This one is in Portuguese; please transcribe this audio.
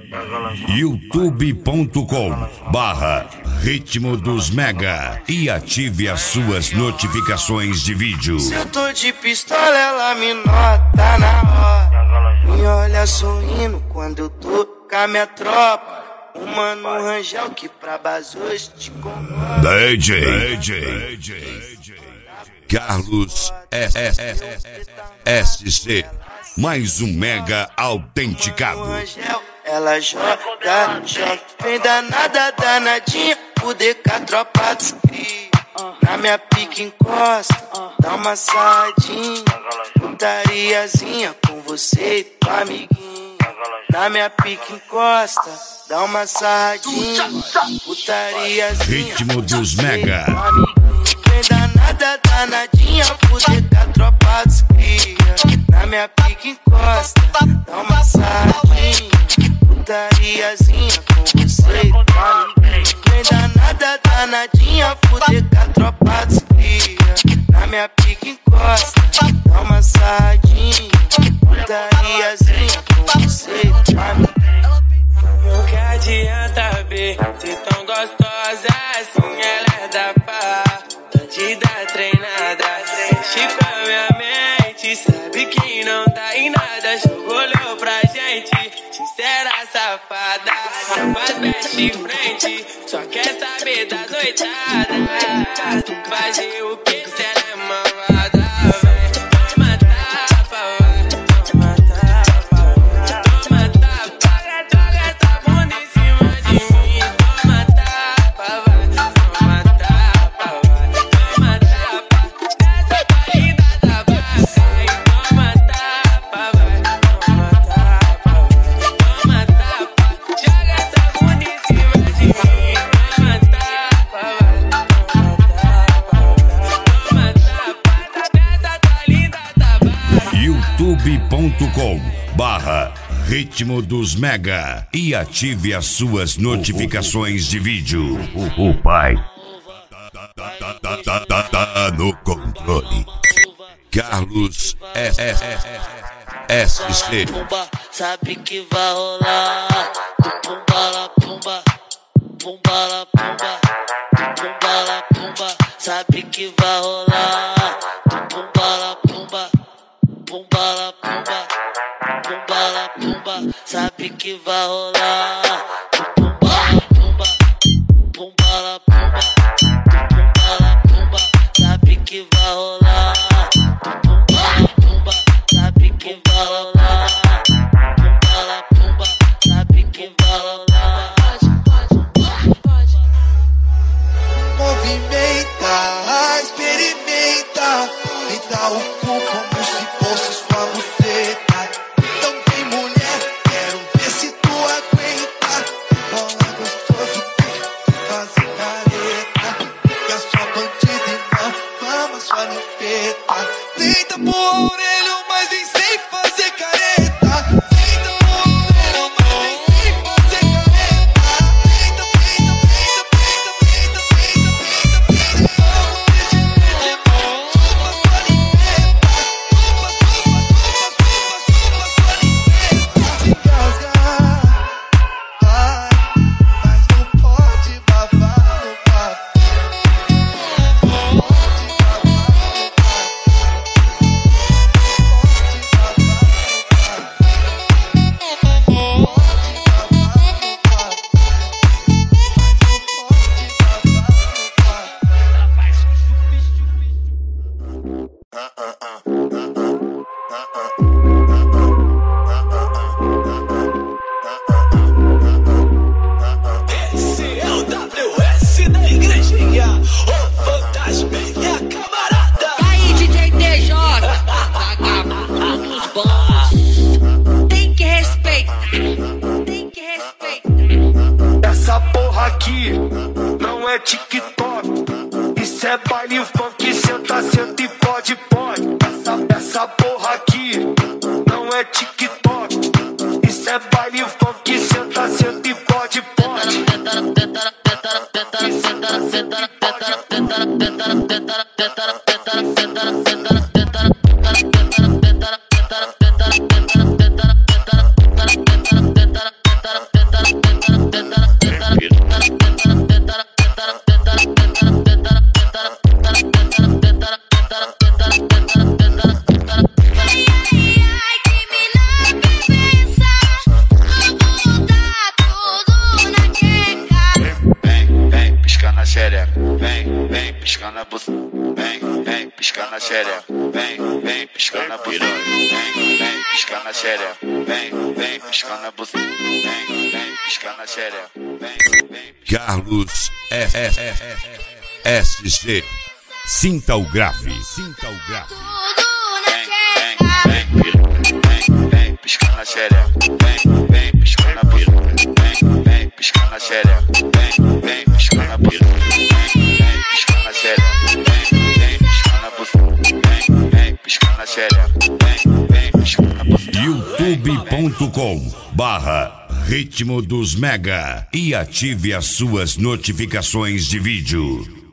youtube.com/Ritmo dos Mega e ative as suas notificações de vídeo. Se eu tô de pistola, ela me nota na hora. Me olha sorrindo quando eu tô com a minha tropa. Um mano Rangel que pra base hoje te incomoda. DJ Carlos SC, mais um mega autenticado. Ela joga, vem danada, danadinha, o DK tropa dos cria. Na minha pique encosta, dá uma sarradinha, putariazinha com você e tua amiguinha. Na minha pique encosta, dá uma sarradinha, putariazinha. Ritmo dos Mega. Vem danada, danadinha, o DK tropa dos cria. Na minha pique encosta, dá uma sarradinha, putariazinha com você e tua amiguinha. Vem danada, danadinha, fuder com a tropa dos cria. Na minha pique encosta, dá uma sarradinha, putariazinha com você e tua amiguinha. Não que adianta ver, se tão gostosa assim, ela é da farra, bandida treinada, mexe com a minha mente, sabe que não dá em nada, jogou olhou pra gente, sincera safada, não faz mexe frente, só quer saber da noitada, tu fazer o que se ela é malvada, véi, toma tapa, vai, toma tapa, toma tapa, joga essa bunda em cima de mim, toma tapa, vai, toma tapa, vai, toma tapa, essa tua linda da vaca, e toma tapa, vai, toma tapa, vai, toma tapa, joga essa bunda em cima de mim, toma tapa, vai, toma tapa, toma tapa, essa tua linda da vaca. youtube.com/Ritmo dos Mega e ative as suas notificações de vídeo. O pai tá no controle. Carlos SC. Sabe que vai rolar. Pumba la pumba, pumba la pumba, pumba la pumba. Sabe que vai rolar. Pumba la pumba, pumba la pumba, pumba la pumba. Sabe que vai rolar. Pumba la pumba, pumba la pumba, pumba la pumba. Sabe que vai rolar. Pumba la pumba, sabe que vai rolar. Pumba la pumba, sabe que vai rolar. Movimenta, experimenta, me dá o cu como se fosse sua buceta. Então tem mulher, quero ver se tu aguenta. Bola gostoso, fazer careta. Que a sua bandida e não mama sua limpeta. Deita pro orelho, mas vem sem fazer careta. Deita pro orelho, mas vem sem fazer careta. Deita, deita, deita, deita, deita, deita, deita, deita. Chupa sua limpeta. Chupa, chupa, chupa, chupa, chupa sua limpeta. Se engasgar, vai, mas não pode babar no papo. Não pode babar no papo. Esse é o WS da igrejinha, o fantasminha camarada. Aí, DJ TJ, vagabundos bons. Tem que respeitar, tem que respeitar. Essa porra aqui não é TikTok. Isso é baile funk, senta, senta e pode, pode. Essa porra aqui não é TikTok. Isso é baile funk, senta, senta e pode, pode. xereca, vem piscando a buceta, vem piscando a xereca, vem. Carlos SG. Sinta o grave. Vem piscando a xereca, vem piscando a piroca, vem piscando a xereca, vem piscando a piroca, vem piscando a xereca, vem piscando a buceta, vem piscando a xereca, vem piscando a buceta. youtube.com/Ritmo dos Mega e ative as suas notificações de vídeo.